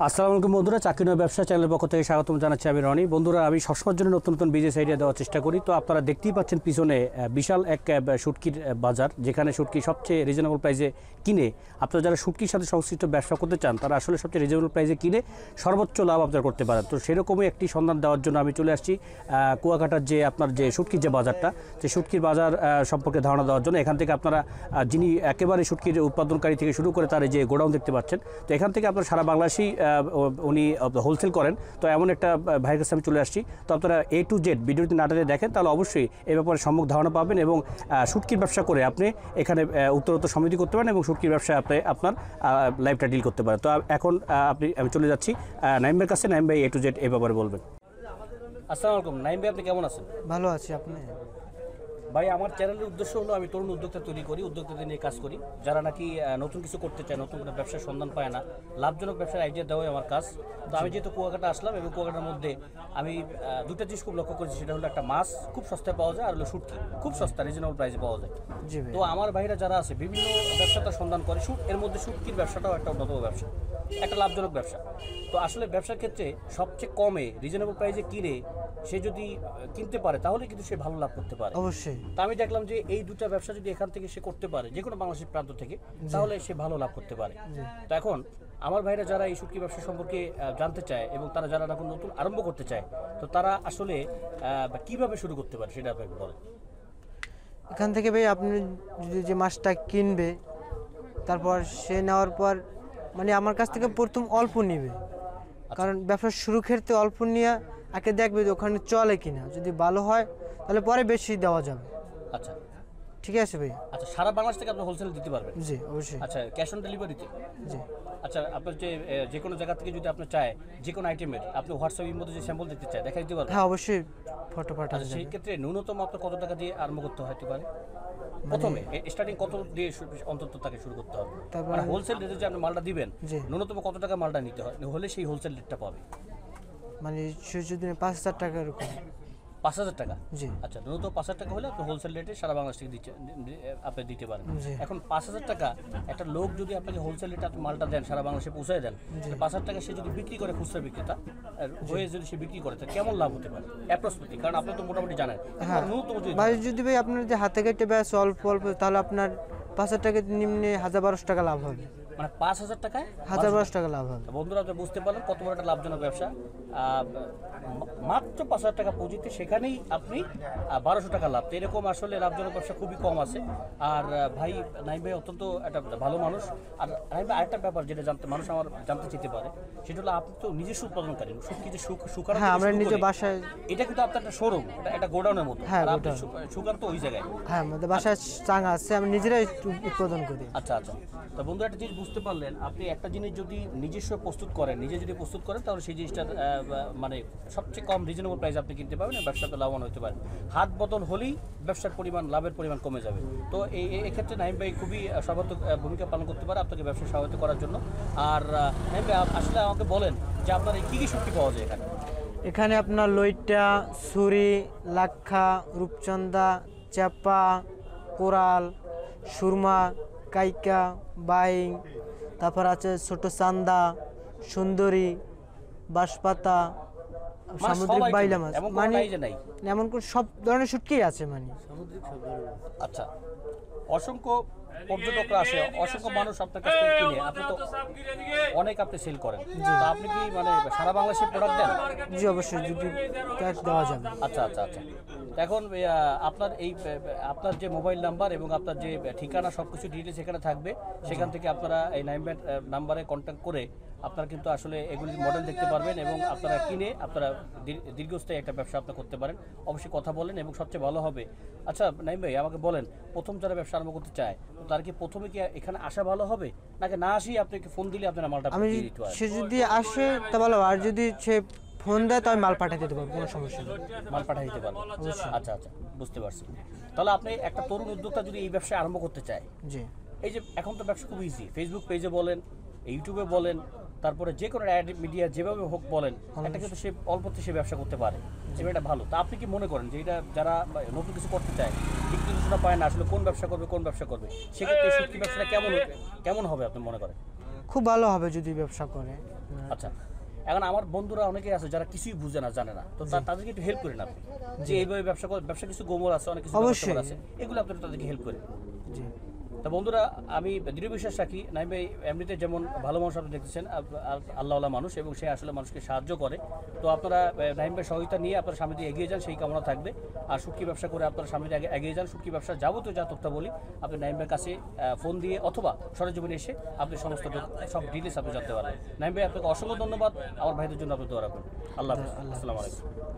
আসসালামু আলাইকুম বন্ধুরা, চাকরি নয় ব্যবসা চ্যানেলের পক্ষ থেকে স্বাগতম জানাচ্ছি আমি রনি। বন্ধুরা, আমি সবসময়ের জন্য নতুন নতুন বিজনেস আইডিয়া দেওয়ার চেষ্টা করি। তো আপনারা দেখতেই পাচ্ছেন পিছনে বিশাল এক শুটকির বাজার, যেখানে শুটকি সবচেয়ে রিজনেবল প্রাইসে কিনে আপনারা যারা শুটকির সাথে সংশ্লিষ্ট ব্যবসা করতে চান তারা আসলে সবচেয়ে রিজনেবল প্রাইসে কিনে সর্বোচ্চ লাভ আপনারা করতে পারেন। তো সেরকমই একটি সন্ধান দেওয়ার জন্য আমি চলে আসছি কুয়াকাটার যে আপনার যে শুটকির যে বাজারটা, যে শুটকির বাজার সম্পর্কে ধারণা দেওয়ার জন্য। এখান থেকে আপনারা যিনি একেবারে শুটকির উৎপাদনকারী থেকে শুরু করে তার যে গোডাউন দেখতে পাচ্ছেন, তো এখান থেকে আপনারা সারা বাংলাদেশেই উনি হোলসেল করেন। তো এমন একটা ভাইয়ের কাছে আমি চলে আসছি। তো আপনারা A to Z ভিডিওটি নাটকে দেখেন, তাহলে অবশ্যই এ ব্যাপারে সম্যক ধারণা পাবেন এবং শুটকির ব্যবসা করে আপনি এখানে উত্তরোত্তর সমৃদ্ধি করতে পারেন এবং শুটকির ব্যবসায় আপনি আপনার লাইফটা ডিল করতে পারেন। তো এখন আমি চলে যাচ্ছি নাইমের কাছে। নাইম ভাই A to Z এ ব্যাপারে বলবেন। আসসালামু আলাইকুম নাইম ভাই, আপনি কেমন আছেন? ভালো আছি। আপনি? ভাই, আমার চ্যানেলের উদ্দেশ্য হলো আমি তরুণ উদ্যোক্তা তৈরি করি, উদ্যোক্তাদের নিয়ে কাজ করি, যারা নাকি নতুন কিছু করতে চায়, নতুন কোনো ব্যবসার সন্ধান পায় না, লাভজনক ব্যবসার আইডিয়া দেওয়াই আমার কাজ। তো আমি যেহেতু কুয়াকাটা আসলাম এবং কুয়াকাটার মধ্যে আমি দুটো জিনিস খুব লক্ষ্য করেছি। সেটা হলো একটা মাছ খুব সস্তায় পাওয়া যায়, আর হলো শুটকি খুব সস্তা রিজনেবল প্রাইসে পাওয়া যায়। তো আমার ভাইরা যারা আছে বিভিন্ন ব্যবসাটার সন্ধান করে, এর মধ্যে শুটকির ব্যবসাটাও একটা অন্যতম ব্যবসা, একটা লাভজনক ব্যবসা। তো আসলে ব্যবসার ক্ষেত্রে সবচেয়ে কমে রিজনেবল প্রাইসে কিনে সে যদি কিনতে পারে তাহলে কিন্তু সে ভালো লাভ করতে পারে অবশ্যই। তা আমি দেখলাম যে এই দুটো ব্যবসা যদি এখান থেকে সে করতে পারে, যে কোনো বাংলাদেশের প্রান্ত থেকে, তাহলে সে ভালো লাভ করতে পারে। তো এখন আমার ভাইরা যারা এই শুটকি ব্যবসা সম্পর্কে জানতে চায় এবং তারা যারা এখন নতুন আরম্ভ করতে চায়, তো তারা আসলে কিভাবে শুরু করতে পারে সেটা আপনাকে বলেন। এখান থেকে ভাই আপনি যদি যে মাছটা কিনবে, তারপর সে নেওয়ার পর মানে আমার কাছ থেকে প্রথম অল্প নিবে, কারণ ব্যবসা শুরু ক্ষেত্রে অল্প নিয়ে আগে দেখবে যে ওখানে চলে কিনা। যদি ভালো হয় তাহলে পরে বেশি দেওয়া যাবে। আচ্ছা, ঠিক আছে ভাই। আচ্ছা, সারা বাংলাদেশ থেকে আপনি হোলসেল দিতে পারবেন? জি অবশ্যই। আচ্ছা, ক্যাশ অন ডেলিভারিতে? জি। আচ্ছা, আপনার যে কোনো জায়গা থেকে যদি আপনি চায় যে কোনো আইটেমের আপনি হোয়াটসঅ্যাপের মধ্যে যে স্যাম্পল দিতে চায় দেখা দিতে পারবেন? হ্যাঁ অবশ্যই, ফটো পাঠাতে আচ্ছা, সেই যাবে। ক্ষেত্রে ন্যূনতম আপনার কত টাকা দিয়ে আরম্ভ করতে হতে পারে? প্রথমে স্টার্টিং কত দিয়ে অন্তত তাকে শুরু করতে হবে? তারপরে হোলসেল রেটে যে আপনি মালটা দিবেন, জি, ন্যূনতম কত টাকা মালটা নিতে হয় হলে সেই হোলসেল রেটটা পাবে? মানে সে যদি 5,000 টাকা এরকম। 5,000 টাকা? জি। আচ্ছা, ন্যূনতম 5,000 টাকা হলে আপনি হোলসেল রেটে সারা বাংলাদেশ থেকে আপনি দিতে পারেন। জি। এখন 5,000 টাকা একটা লোক যদি আপনাকে হোলসেল রেটে আপনি মালটা দেন, সারা বাংলাদেশে পৌঁছায় দেন, 5,000 টাকা সে যদি বিক্রি করে, খুচরা বিক্রেতা হয়ে যদি সে বিক্রি করে, তাহলে কেমন লাভ হতে পারে অ্যাপ্রক্সিমেটলি? কারণ আপনি তো মোটামুটি জানেন। হ্যাঁ ন্যূনতম ভাই, যদি ভাই আপনার যে হাতে কেটে ব্যাস অল্প অল্প, তাহলে আপনার 5,000 টাকা নিম্নে 1,000-1,200 টাকা লাভ হবে। মানে 5,000 টাকায় 1,000-1,200 টাকা লাভ হবে। বন্ধুরা, আপনি বুঝতে পারলেন কত বড় একটা লাভজনক ব্যবসা। মাত্র 5,000 টাকা পুঁজিতে সেখানেই আপনি 1,200 টাকা লাভ। তো এরকম আসলে লাভজনক ব্যবসা খুবই কম আছে। আর ভাই, নাইম ভাই অত্যন্ত একটা ভালো মানুষ। আর নাইম ভাই আরেকটা ব্যাপার যেটা মানুষ আমার জানতে চাইতে পারে, সেটা হলো আপনি তো নিজস্ব উৎপাদনকারী, শুটকি যে শুকানো। হ্যাঁ, আমরা নিজে বাসায়। এটা কিন্তু আপনার একটা শোরুম, একটা গোডাউনের মতো। হ্যাঁ, আপনি শুকান তো ওই জায়গায়? হ্যাঁ, আমাদের বাসায় চাঙা আছে, আমি নিজেরাই উৎপাদন করি। আচ্ছা আচ্ছা। তো বন্ধুরা, একটা জিনিস বুঝতে পারলেন, আপনি একটা জিনিস যদি নিজস্ব প্রস্তুত করেন, নিজে যদি প্রস্তুত করেন, তাহলে সেই জিনিসটার মানে সবচেয়ে কম রিজনেবল প্রাইস আপনি কিনতে পারবেন এবং ব্যবসাতে লাভবান হতে পারেন। হাত বদল হলেই ব্যবসার পরিমাণ, লাভের পরিমাণ কমে যাবে। তো এক্ষেত্রে নাইম ভাই খুবই সর্বাত্মক ভূমিকা পালন করতে পারে আপনাকে ব্যবসা সহায়তা করার জন্য। আর নাইম ভাই, আসলে আমাকে বলেন যে আপনার কী কী শুটকি পাওয়া যায় এখানে? এখানে আপনার লইট্টা, ছুরি, লাক্ষা, রূপচন্দা, চাপা, কোরাল, সুরমা, কাইকা, বাইং, তারপর আছে ছোট চান্দা, সুন্দরী, বাঁশপাতা, সামুদ্রিক বাইলা মাছ। মানে এমন কোন সব ধরনের শুটকি আছে মানে। আচ্ছা, অসংখ্য পর্যটকরা আসে, অসংখ্য মানুষ আপনার কাছ থেকে কিনে, আপনি তো অনেক আপনি সেল করেন। তো আপনি কি মানে সারা বাংলাদেশে প্রোডাক্ট দেন? জি অবশ্যই, যদি ক্যাশ দেওয়া যাবে। আচ্ছা আচ্ছা আচ্ছা। এখন আপনার আপনার যে মোবাইল নাম্বার এবং আপনার যে ঠিকানা সব কিছু ডিটেলস এখানে থাকবে। সেখান থেকে আপনারা এই নাম্বারে কন্ট্যাক্ট করে আপনারা কিন্তু আসলে এগুলির মডেল দেখতে পারবেন এবং আপনারা কিনে আপনারা দীর্ঘস্থায়ী একটা ব্যবসা আপনারা করতে পারেন। অবশ্যই কথা বলেন এবং সবচেয়ে ভালো হবে। আচ্ছা নাইম ভাই, আমাকে বলেন, প্রথম যারা ব্যবসা আরম্ভ করতে চায় তার কি প্রথমে কি এখানে আসা ভালো হবে, নাকি না আসি আপনাকে ফোন দিলে আপনারা মালটা দিয়ে দিতে পারেন? সে যদি আসে তা ভালো, আর যদি সে ফোন দেয় তো আমি মাল পাঠিয়ে দিতে পারবো, কোনো সমস্যা নেই। মাল পাঠিয়ে দিতে পারবো? আচ্ছা আচ্ছা, বুঝতে পারছি। তাহলে আপনি একটা তরুণ উদ্যোক্তা যদি এই ব্যবসায় আরম্ভ করতে চায়, জি, এই যে এখন তো ব্যবসা খুব ইজি, ফেসবুক পেজে বলেন, ইউটিউবে বলেন, তারপরে যে কোনো অ্যাড মিডিয়া যেভাবে হোক বলেন, একটা কিন্তু সে অল্পতে সে ব্যবসা করতে পারে, এটা ভালো। তা আপনি কি মনে করেন যে এটা যারা নতুন কিছু করতে চায়, ঠিক কিছুটা পায় না, আসলে কোন ব্যবসা করবে সেক্ষেত্রে শুটকি ব্যবসাটা কেমন হবে আপনি মনে করেন? খুব ভালো হবে যদি ব্যবসা করে। আচ্ছা, এখন আমার বন্ধুরা অনেকেই আছে যারা কিছুই বুঝে না, জানে না, তো তাদেরকে একটু হেল্প করেন আপনি, যে এইভাবে ব্যবসা কিছু গোমর আছে, অনেক কিছু অবশ্যই। ব্যবস্থা আছে, এগুলো আপনি তাদেরকে হেল্প করেন। জি তা বন্ধুরা, আমি দৃঢ় বিশ্বাস রাখি নাইম ভাই এমনিতে যেমন ভালো মানুষ আপনি দেখতেছেন, আল্লাহওয়ালা মানুষ, এবং সে আসলে মানুষকে সাহায্য করে। তো আপনারা নাইম ভাই সহায়তা নিয়ে আপনার সামনে দিয়ে এগিয়ে যান, সেই কামনা থাকবে। আর শুটকি ব্যবসা করে আপনার সামনে দিয়ে এগিয়ে যান। শুটকি ব্যবসা যাবতীয় যা তথ্য বলি আপনি নাইম ভাইয়ের কাছে ফোন দিয়ে অথবা সরেজমিনে এসে আপনি সমস্ত সব ডিটেলস আপনি জানতে পারবেন। নাইম ভাই, আপনাকে অসংখ্য ধন্যবাদ। আমার ভাইদের জন্য আপনি দোয়া রাখবেন। আল্লাহ হাফেজ। আসসালামু আলাইকুম।